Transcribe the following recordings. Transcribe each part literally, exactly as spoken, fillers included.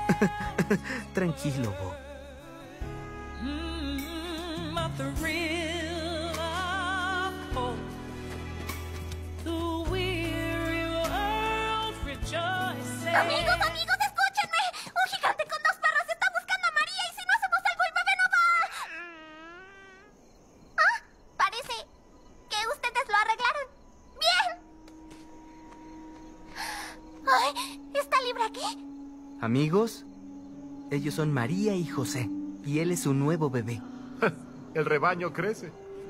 Tranquilo, Bo. Amigos, amigos, escúchenme. Un gigante con dos perros está buscando a María y si no hacemos algo el bebé no va. Ah, parece que ustedes lo arreglaron. Bien. Ay, ¿está libre aquí? Amigos, ellos son María y José, y él es su nuevo bebé. El rebaño crece.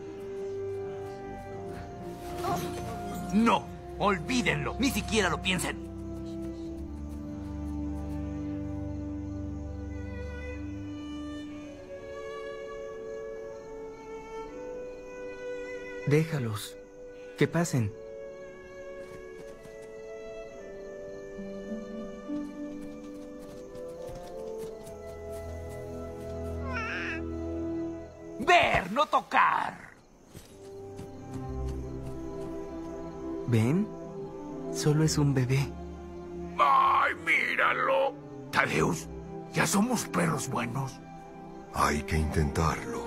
No, olvídenlo, ni siquiera lo piensen. Déjalos, que pasen. Ver, no tocar. ¿Ven? Solo es un bebé. ¡Ay, míralo! Tadeus, ya somos perros buenos. Hay que intentarlo.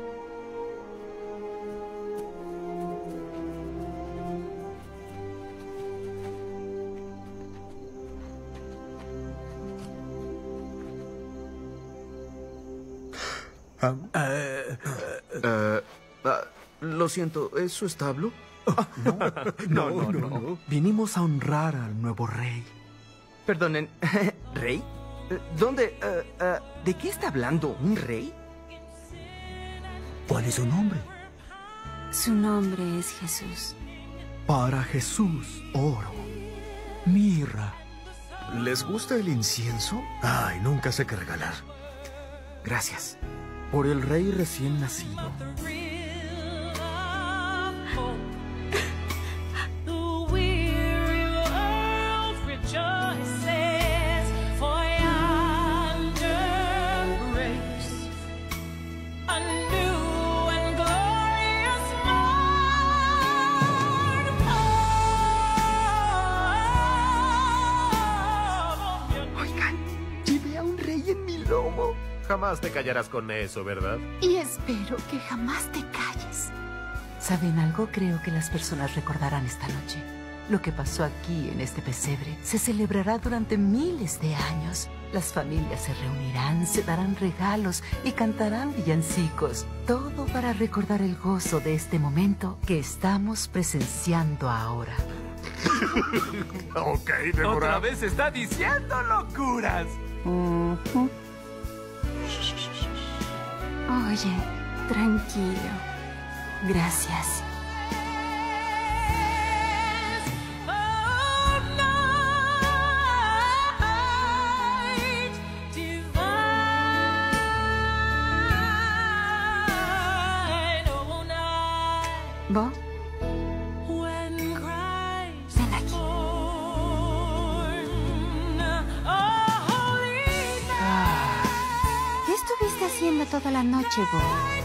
Ah, eh, eh, ah, lo siento, ¿es su establo? No, no, no, no, no. Vinimos a honrar al nuevo rey. Perdonen, ¿rey? ¿Dónde? Uh, uh, ¿De qué está hablando? ¿Un rey? ¿Cuál es su nombre? Su nombre es Jesús. Para Jesús, oro, mirra. ¿Les gusta el incienso? Ay, nunca sé qué regalar. Gracias. Por el rey recién nacido. Jamás te callarás con eso, ¿verdad? Y espero que jamás te calles. ¿Saben algo? Creo que las personas recordarán esta noche. Lo que pasó aquí en este pesebre se celebrará durante miles de años. Las familias se reunirán, se darán regalos y cantarán villancicos. Todo para recordar el gozo de este momento que estamos presenciando ahora. Ok, Débora. Otra vez está diciendo locuras. Uh-huh. Oye, tranquilo. Gracias. ¿Bo? Ven aquí. ¿Qué estuviste haciendo toda la noche, Bo?